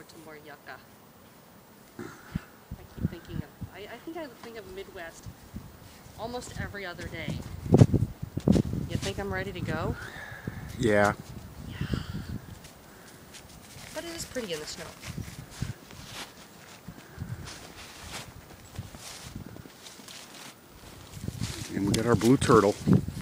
to more yucca. I keep thinking of, I think I think of Midwest almost every other day. You think I'm ready to go? Yeah. Yeah. But it is pretty in the snow. And we got our blue turtle.